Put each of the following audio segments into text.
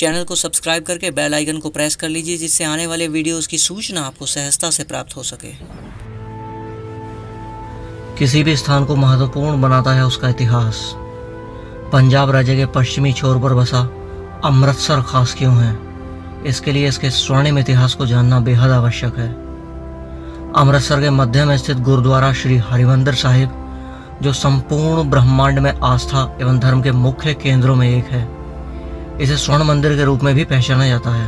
Channel को subscribe करके bell icon को प्रेस कर लीजिए, जिससे आने वाले वीडियोस की सूचना आपको सहजता से प्राप्त हो सके। किसी भी स्थान को महत्वपूर्ण बनाता है उसका इतिहास। पंजाब राज्य के पश्चिमी छोर पर बसा अमृतसर खास क्यों है, इसके लिए इसके स्वर्णिम इतिहास को जानना बेहद आवश्यक है। अमृतसर के मध्य में स्थित गुरुद्वारा श्री हरिमंदिर साहिब, जो संपूर्ण ब्रह्मांड में आस्था एवं धर्म के मुख्य केंद्रों में एक है, इसे स्वर्ण मंदिर के रूप में भी पहचाना जाता है।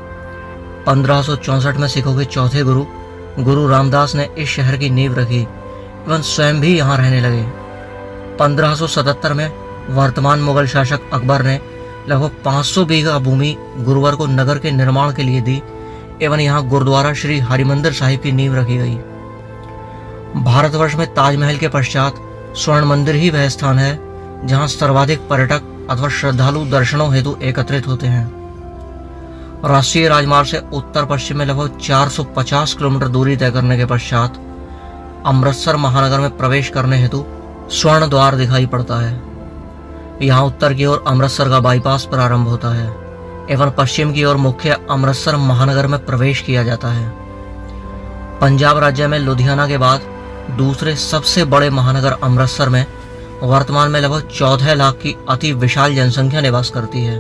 1564 में सिखों के चौथे गुरु रामदास ने इस शहर की नींव रखी एवं स्वयं भी यहाँ रहने लगे। 1577 में वर्तमान मुगल शासक अकबर ने लगभग 500 बीघा भूमि गुरुवर को नगर के निर्माण के लिए दी एवं यहाँ गुरुद्वारा श्री हरिमंदिर साहिब की नींव रखी गई। भारतवर्ष में ताजमहल के पश्चात स्वर्ण मंदिर ही वह स्थान है जहाँ सर्वाधिक पर्यटक अथवा श्रद्धालु दर्शनों हेतु एकत्रित होते हैं। राष्ट्रीय राजमार्ग से उत्तर पश्चिम में लगभग 450 किलोमीटर दूरी तय करने के पश्चात अमृतसर महानगर में प्रवेश करने हेतु स्वर्ण द्वार दिखाई पड़ता है। यहाँ उत्तर की ओर अमृतसर का बाईपास प्रारंभ होता है एवं पश्चिम की ओर मुख्य अमृतसर महानगर में प्रवेश किया जाता है। पंजाब राज्य में लुधियाना के बाद दूसरे सबसे बड़े महानगर अमृतसर में वर्तमान में लगभग 14 लाख की अति विशाल जनसंख्या निवास करती है।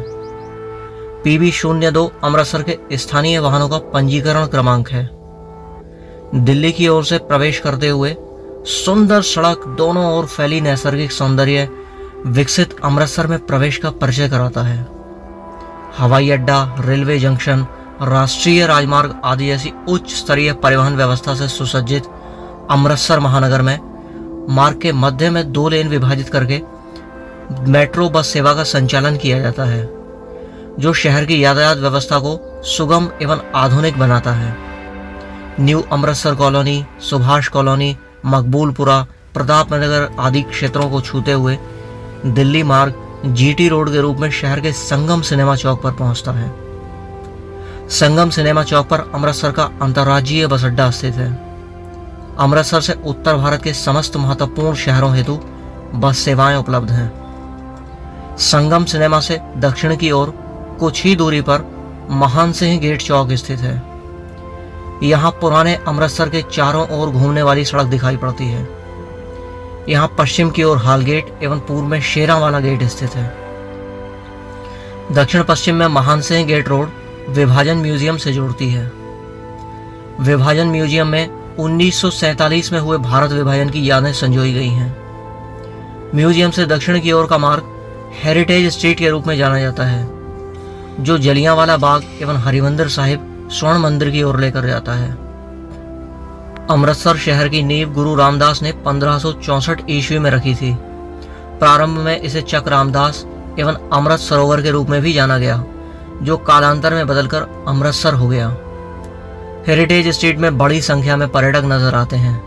PB02 अमृतसर के स्थानीय वाहनों का पंजीकरण क्रमांक है। दिल्ली की ओर से प्रवेश करते हुए सुंदर सड़क, दोनों ओर फैली नैसर्गिक सौंदर्य विकसित अमृतसर में प्रवेश का परिचय कराता है। हवाई अड्डा, रेलवे जंक्शन, राष्ट्रीय राजमार्ग आदि जैसी उच्च स्तरीय परिवहन व्यवस्था से सुसज्जित अमृतसर महानगर में मार्ग के मध्य में 2 लेन विभाजित करके मेट्रो बस सेवा का संचालन किया जाता है, जो शहर की यातायात व्यवस्था को सुगम एवं आधुनिक बनाता है। New Amritsar colony, Subhash colony, Maqboolpura, Pratap Nagar आदि क्षेत्रों को छूते हुए दिल्ली मार्ग GT रोड के रूप में शहर के संगम सिनेमा चौक पर पहुंचता है। संगम सिनेमा चौक पर अमृतसर का अंतर्राज्यीय बस अड्डा स्थित है। अमृतसर से उत्तर भारत के समस्त महत्वपूर्ण शहरों हेतु बस सेवाएं उपलब्ध हैं। संगम सिनेमा से दक्षिण की ओर कुछ ही दूरी पर महान सिंह गेट चौक स्थित है। यहाँ पुराने अमृतसर के चारों ओर घूमने वाली सड़क दिखाई पड़ती है। यहाँ पश्चिम की ओर हाल गेट एवं पूर्व में शेरांवाला गेट स्थित है। दक्षिण पश्चिम में महान सिंह गेट रोड विभाजन म्यूजियम से जुड़ती है। विभाजन म्यूजियम में 1947 में हुए भारत विभाजन की यादें संजोई गई हैं। म्यूजियम से दक्षिण की ओर का मार्ग हेरिटेज स्ट्रीट के रूप में जाना जाता है, जो जलियांवाला बाग एवं हरिमंदिर साहिब स्वर्ण मंदिर की ओर लेकर जाता है। अमृतसर शहर की नींव गुरु रामदास ने 1564 ईस्वी में रखी थी। प्रारंभ में इसे चक रामदास एवं अमृत सरोवर के रूप में भी जाना गया, जो कालांतर में बदलकर अमृतसर हो गया। हेरिटेज स्ट्रीट में बड़ी संख्या में पर्यटक नजर आते हैं।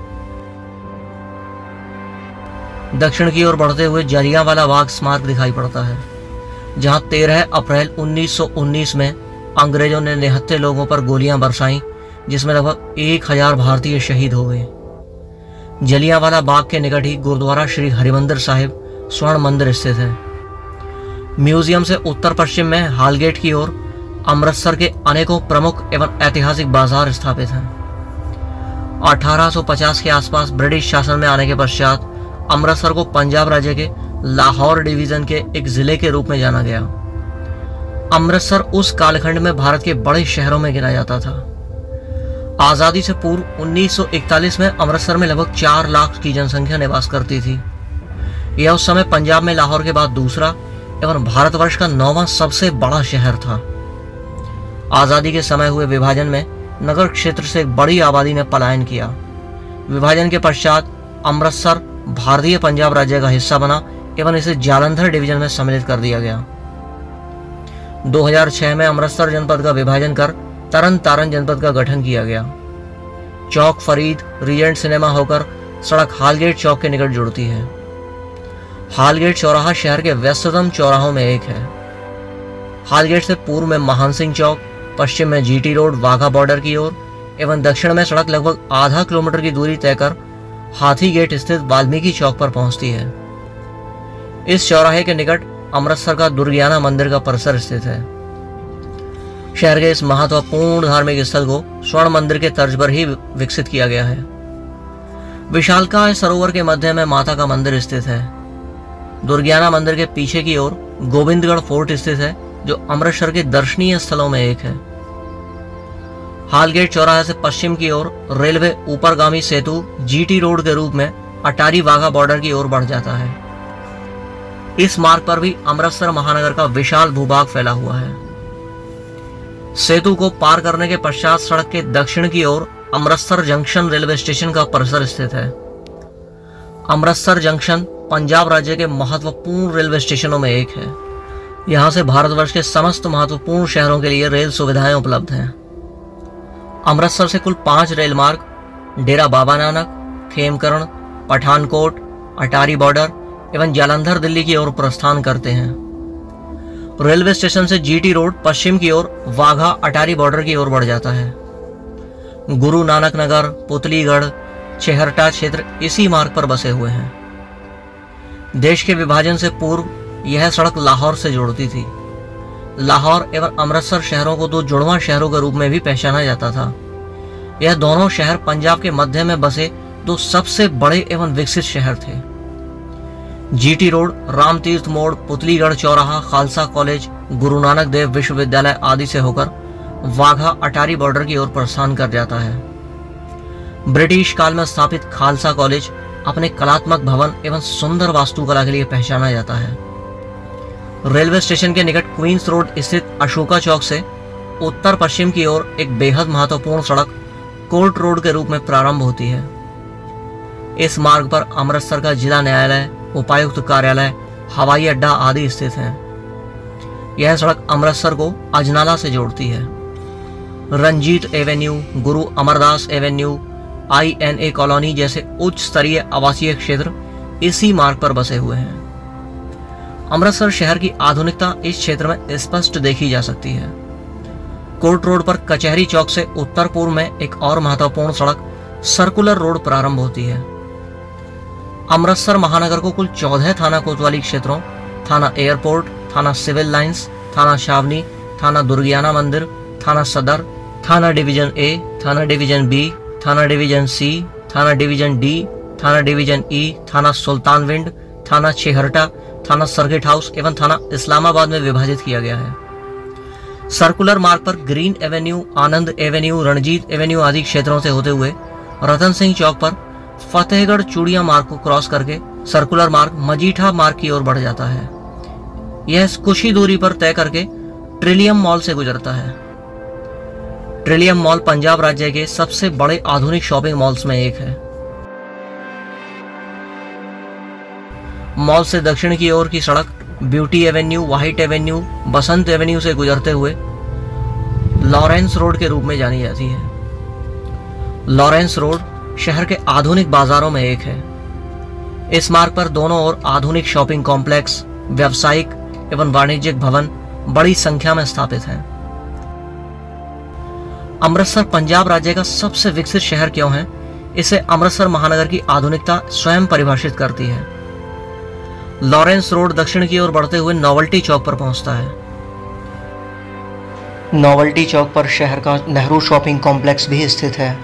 दक्षिण की ओर बढ़ते हुए जलियांवाला बाग स्मारक दिखाई पड़ता है, जहां 13 अप्रैल 1919 में अंग्रेजों ने निहत्थे लोगों पर गोलियां बरसाईं, जिसमें लगभग 1000 भारतीय शहीद हो गए। जलियांवाला बाग के निकट ही गुरुद्वारा श्री हरिमंदिर साहिब स्वर्ण मंदिर स्थित है। म्यूजियम से उत्तर पश्चिम में हालगेट की ओर अमृतसर के अनेकों प्रमुख एवं ऐतिहासिक बाजार स्थापित हैं। 1850 के आसपास ब्रिटिश शासन में आने के पश्चात अमृतसर को पंजाब राज्य के लाहौर डिवीजन के एक जिले के रूप में जाना गया। अमृतसर उस कालखंड में भारत के बड़े शहरों में गिना जाता था। आजादी से पूर्व 1941 में अमृतसर में लगभग 4 लाख की जनसंख्या निवास करती थी। यह उस समय पंजाब में लाहौर के बाद दूसरा एवं भारतवर्ष का 9वां सबसे बड़ा शहर था। आजादी के समय हुए विभाजन में नगर क्षेत्र से एक बड़ी आबादी ने पलायन किया। विभाजन के पश्चात अमृतसर भारतीय पंजाब राज्य का हिस्सा बना एवं इसे जालंधर डिवीजन में सम्मिलित कर दिया गया। 2006 में अमृतसर जनपद का विभाजन कर तरन तारण जनपद का गठन किया गया। चौक फरीद रीजेंट सिनेमा होकर सड़क हालगेट चौक के निकट जुड़ती है। हालगेट चौराहा शहर के व्यस्ततम चौराहों में एक है। हालगेट से पूर्व में महान सिंह चौक, पश्चिम में GT रोड वाघा बॉर्डर की ओर एवं दक्षिण में सड़क लगभग आधा किलोमीटर की दूरी तय कर हाथी गेट स्थित वाल्मीकि चौक पर पहुंचती है। इस चौराहे के निकट अमृतसर का दुर्गियाना मंदिर का परिसर स्थित है। शहर के इस महत्वपूर्ण धार्मिक स्थल को स्वर्ण मंदिर के तर्ज पर ही विकसित किया गया है। विशालकाय सरोवर के मध्य में माता का मंदिर स्थित है। दुर्गियाना मंदिर के पीछे की ओर गोविंदगढ़ फोर्ट स्थित है, जो अमृतसर के दर्शनीय स्थलों में एक है। हालगेट चौराहे से पश्चिम की ओर रेलवे ऊपरगामी सेतु जीटी रोड के रूप में अटारी वाघा बॉर्डर की ओर बढ़ जाता है। इस मार्ग पर भी अमृतसर महानगर का विशाल भूभाग फैला हुआ है। सेतु को पार करने के पश्चात सड़क के दक्षिण की ओर अमृतसर जंक्शन रेलवे स्टेशन का परिसर स्थित है। अमृतसर जंक्शन पंजाब राज्य के महत्वपूर्ण रेलवे स्टेशनों में एक है। यहां से भारतवर्ष के समस्त महत्वपूर्ण शहरों के लिए रेल सुविधाएं उपलब्ध हैं। अमृतसर से कुल 5 रेल मार्ग डेरा बाबा नानक, खेमकरण, पठानकोट, अटारी बॉर्डर एवं जालंधर दिल्ली की ओर प्रस्थान करते हैं। रेलवे स्टेशन से जीटी रोड पश्चिम की ओर वाघा अटारी बॉर्डर की ओर बढ़ जाता है। गुरु नानक नगर, पुतलीगढ़, छेहरटा क्षेत्र इसी मार्ग पर बसे हुए हैं। देश के विभाजन से पूर्व यह सड़क लाहौर से जोड़ती थी। लाहौर एवं अमृतसर शहरों को 2 जुड़वां शहरों के रूप में भी पहचाना जाता था। यह दोनों शहर पंजाब के मध्य में बसे 2 सबसे बड़े एवं विकसित शहर थे। जीटी रोड रामतीर्थ मोड़, पुतलीगढ़ चौराहा, खालसा कॉलेज, गुरु नानक देव विश्वविद्यालय आदि से होकर वाघा अटारी बॉर्डर की ओर प्रस्थान कर जाता है। ब्रिटिश काल में स्थापित खालसा कॉलेज अपने कलात्मक भवन एवं सुंदर वास्तुकला के लिए पहचाना जाता है। रेलवे स्टेशन के निकट क्वींस रोड स्थित अशोका चौक से उत्तर पश्चिम की ओर एक बेहद महत्वपूर्ण सड़क कोर्ट रोड के रूप में प्रारंभ होती है। इस मार्ग पर अमृतसर का जिला न्यायालय, उपायुक्त कार्यालय, हवाई अड्डा आदि स्थित हैं। यह सड़क अमृतसर को अजनाला से जोड़ती है। रंजीत एवेन्यू, गुरु अमरदास एवेन्यू, INA कॉलोनी जैसे उच्च स्तरीय आवासीय क्षेत्र इसी मार्ग पर बसे हुए हैं। अमृतसर शहर की आधुनिकता इस क्षेत्र में स्पष्ट देखी जा सकती है। कोर्ट रोड पर कचहरी चौक से उत्तर पूर्व में एक और महत्वपूर्ण सड़क सर्कुलर रोड प्रारंभ होती है। अमृतसर महानगर को कुल 14 थाना कोतवाली क्षेत्रों, थाना एयरपोर्ट, थाना सिविल लाइंस, थाना छावनी, थाना दुर्गियाना मंदिर, थाना सदर, थाना डिवीजन A, थाना डिवीजन B, थाना डिवीजन C, थाना डिवीजन D, थाना डिवीजन E, थाना सुल्तानविंड, थाना छेहरटा, थाना सर्किट हाउस एवं थाना इस्लामाबाद में विभाजित किया गया है। सर्कुलर मार्ग पर green avenue, Anand avenue, Ranjit avenue आदि क्षेत्रों से होते हुए रतन सिंह चौक पर फतेहगढ़ चूड़िया मार्ग को क्रॉस करके सर्कुलर मार्ग मजीठा मार्ग की ओर बढ़ जाता है। यह कुछ ही दूरी पर तय करके ट्रिलियम मॉल से गुजरता है। ट्रिलियम मॉल पंजाब राज्य के सबसे बड़े आधुनिक शॉपिंग मॉल्स में एक है। मॉल से दक्षिण की ओर की सड़क beauty avenue, white avenue, Basant avenue से गुजरते हुए लॉरेंस रोड के रूप में जानी जाती है। लॉरेंस रोड शहर के आधुनिक बाजारों में एक है। इस मार्ग पर दोनों ओर आधुनिक शॉपिंग कॉम्प्लेक्स, व्यावसायिक एवं वाणिज्यिक भवन बड़ी संख्या में स्थापित हैं। अमृतसर पंजाब राज्य का सबसे विकसित शहर क्यों है, इसे अमृतसर महानगर की आधुनिकता स्वयं परिभाषित करती है। लॉरेंस रोड दक्षिण की ओर बढ़ते हुए नोवेल्टी चौक पर पहुंचता है। नोवेल्टी चौक पर शहर का नेहरू शॉपिंग कॉम्प्लेक्स भी स्थित है।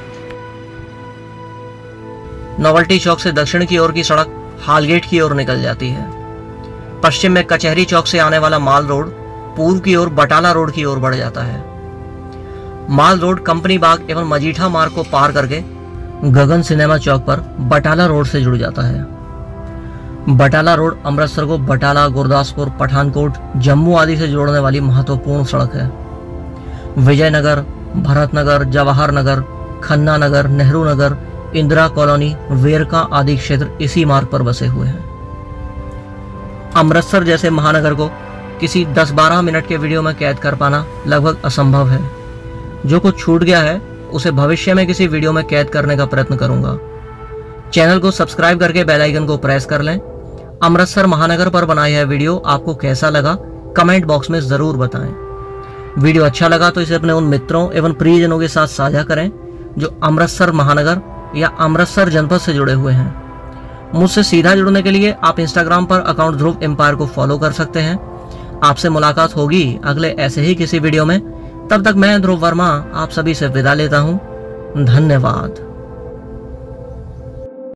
नोवेल्टी चौक से दक्षिण की ओर की सड़क हालगेट की ओर निकल जाती है। पश्चिम में कचहरी चौक से आने वाला माल रोड पूर्व की ओर बटाला रोड की ओर बढ़ जाता है। माल रोड कंपनी बाग एवं मजीठा मार्ग को पार करके गगन सिनेमा चौक पर बटाला रोड से जुड़ जाता है। बटाला रोड अमृतसर को बटाला, गुरदासपुर, पठानकोट, जम्मू आदि से जोड़ने वाली महत्वपूर्ण सड़क है। विजयनगर, भरतनगर, जवाहर नगर, खन्ना नगर, नेहरू नगर, इंदिरा कॉलोनी, वेरका आदि क्षेत्र इसी मार्ग पर बसे हुए हैं। अमृतसर जैसे महानगर को किसी 10-12 मिनट के वीडियो में कैद कर पाना लगभग असंभव है। जो कुछ छूट गया है उसे भविष्य में किसी वीडियो में कैद करने का प्रयत्न करूंगा। चैनल को सब्सक्राइब करके बेल आइकन को प्रेस कर लें। अमृतसर महानगर पर बनाया यह वीडियो आपको कैसा लगा कमेंट बॉक्स में जरूर बताएं। वीडियो अच्छा लगा तो इसे अपने उन मित्रों एवं प्रियजनों के साथ साझा करें जो अमृतसर महानगर या अमृतसर जनपद से जुड़े हुए हैं। मुझसे सीधा जुड़ने के लिए आप इंस्टाग्राम पर अकाउंट ध्रुव एम्पायर को फॉलो कर सकते हैं। आपसे मुलाकात होगी अगले ऐसे ही किसी वीडियो में। तब तक मैं ध्रुव वर्मा आप सभी से विदा लेता हूं। धन्यवाद।